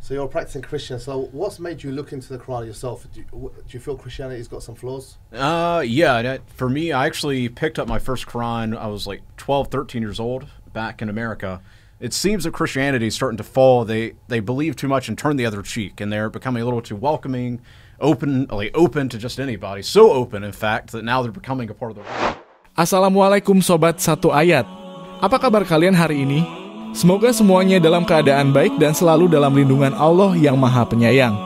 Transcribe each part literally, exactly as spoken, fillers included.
So you're a practicing Christian. So what's made you look into the Quran yourself? Do you, do you feel Christianity's got some flaws? Uh, yeah. That, for me, I actually picked up my first Quran. I was like twelve, thirteen years old back in America. It seems that Christianity is starting to fall. They they believe too much and turn the other cheek, and they're becoming a little too welcoming, open, like open to just anybody. So open, in fact, that now they're becoming a part of the world. Assalamualaikum Sobat Satu Ayat. Apa kabar kalian hari ini? Semoga semuanya dalam keadaan baik dan selalu dalam lindungan Allah yang Maha Penyayang.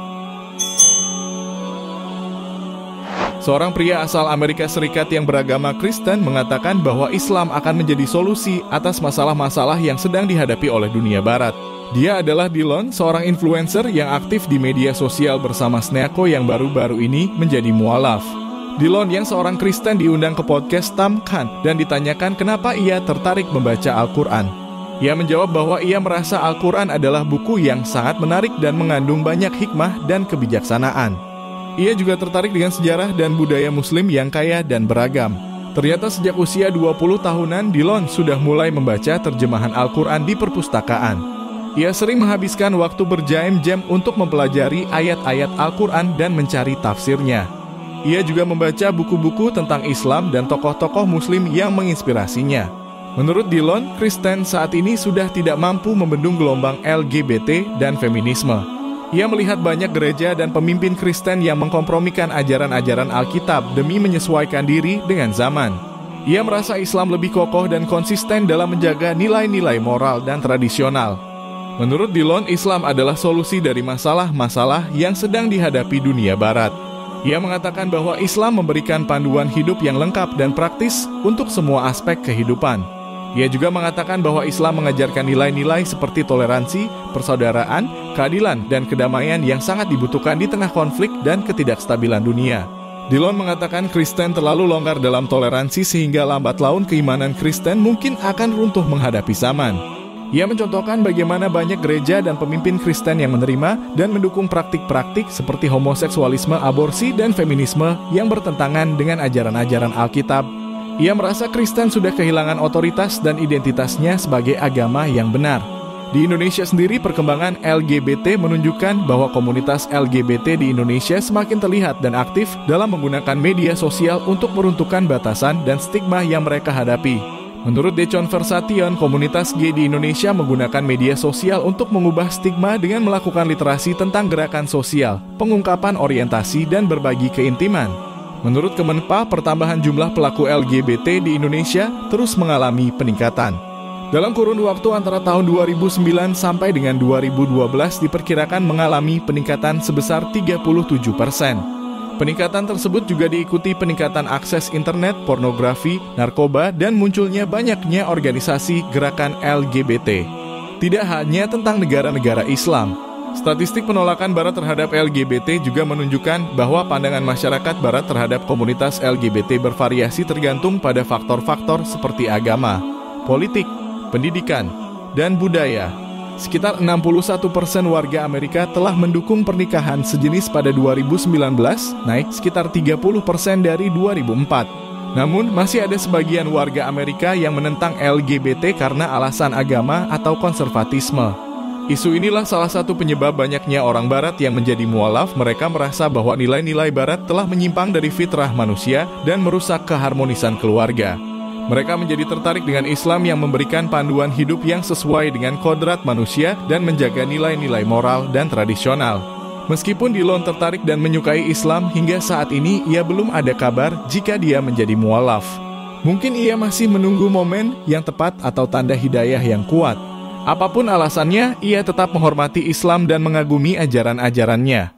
Seorang pria asal Amerika Serikat yang beragama Kristen mengatakan bahwa Islam akan menjadi solusi atas masalah-masalah yang sedang dihadapi oleh dunia barat. Dia adalah Dylan, seorang influencer yang aktif di media sosial bersama Sneako yang baru-baru ini menjadi mualaf. Dylan yang seorang Kristen diundang ke podcast Tamkan dan ditanyakan kenapa ia tertarik membaca Al-Quran. Ia menjawab bahwa ia merasa Al-Quran adalah buku yang sangat menarik dan mengandung banyak hikmah dan kebijaksanaan. Ia juga tertarik dengan sejarah dan budaya Muslim yang kaya dan beragam. Ternyata sejak usia dua puluh tahunan, Dylan sudah mulai membaca terjemahan Al-Quran di perpustakaan. Ia sering menghabiskan waktu berjam-jam untuk mempelajari ayat-ayat Al-Quran dan mencari tafsirnya. Ia juga membaca buku-buku tentang Islam dan tokoh-tokoh Muslim yang menginspirasinya. Menurut Dylan, Kristen saat ini sudah tidak mampu membendung gelombang L G B T dan feminisme. Ia melihat banyak gereja dan pemimpin Kristen yang mengkompromikan ajaran-ajaran Alkitab demi menyesuaikan diri dengan zaman. Ia merasa Islam lebih kokoh dan konsisten dalam menjaga nilai-nilai moral dan tradisional. Menurut Dylan, Islam adalah solusi dari masalah-masalah yang sedang dihadapi dunia barat. Ia mengatakan bahwa Islam memberikan panduan hidup yang lengkap dan praktis untuk semua aspek kehidupan. Ia juga mengatakan bahwa Islam mengajarkan nilai-nilai seperti toleransi, persaudaraan, keadilan, dan kedamaian yang sangat dibutuhkan di tengah konflik dan ketidakstabilan dunia. Dylan mengatakan Kristen terlalu longgar dalam toleransi sehingga lambat laun keimanan Kristen mungkin akan runtuh menghadapi zaman. Ia mencontohkan bagaimana banyak gereja dan pemimpin Kristen yang menerima dan mendukung praktik-praktik seperti homoseksualisme, aborsi, dan feminisme yang bertentangan dengan ajaran-ajaran Alkitab. Ia merasa Kristen sudah kehilangan otoritas dan identitasnya sebagai agama yang benar. Di Indonesia sendiri, perkembangan L G B T menunjukkan bahwa komunitas L G B T di Indonesia semakin terlihat dan aktif dalam menggunakan media sosial untuk meruntuhkan batasan dan stigma yang mereka hadapi. Menurut Decon Versation, komunitas gay di Indonesia menggunakan media sosial untuk mengubah stigma dengan melakukan literasi tentang gerakan sosial, pengungkapan orientasi, dan berbagi keintiman. Menurut Kemenpa, pertambahan jumlah pelaku L G B T di Indonesia terus mengalami peningkatan. Dalam kurun waktu antara tahun dua ribu sembilan sampai dengan dua ribu dua belas diperkirakan mengalami peningkatan sebesar tiga puluh tujuh persen. Peningkatan tersebut juga diikuti peningkatan akses internet, pornografi, narkoba, dan munculnya banyaknya organisasi gerakan L G B T. Tidak hanya tentang negara-negara Islam. Statistik penolakan Barat terhadap L G B T juga menunjukkan bahwa pandangan masyarakat Barat terhadap komunitas L G B T bervariasi tergantung pada faktor-faktor seperti agama, politik, pendidikan, dan budaya. Sekitar enam puluh satu persen warga Amerika telah mendukung pernikahan sejenis pada dua ribu sembilan belas, naik sekitar tiga puluh persen dari dua ribu empat. Namun, masih ada sebagian warga Amerika yang menentang L G B T karena alasan agama atau konservatisme. Isu inilah salah satu penyebab banyaknya orang Barat yang menjadi mualaf. Mereka merasa bahwa nilai-nilai Barat telah menyimpang dari fitrah manusia dan merusak keharmonisan keluarga. Mereka menjadi tertarik dengan Islam yang memberikan panduan hidup yang sesuai dengan kodrat manusia dan menjaga nilai-nilai moral dan tradisional. Meskipun Dylan tertarik dan menyukai Islam, hingga saat ini ia belum ada kabar jika dia menjadi mualaf. Mungkin ia masih menunggu momen yang tepat atau tanda hidayah yang kuat. Apapun alasannya, ia tetap menghormati Islam dan mengagumi ajaran-ajarannya.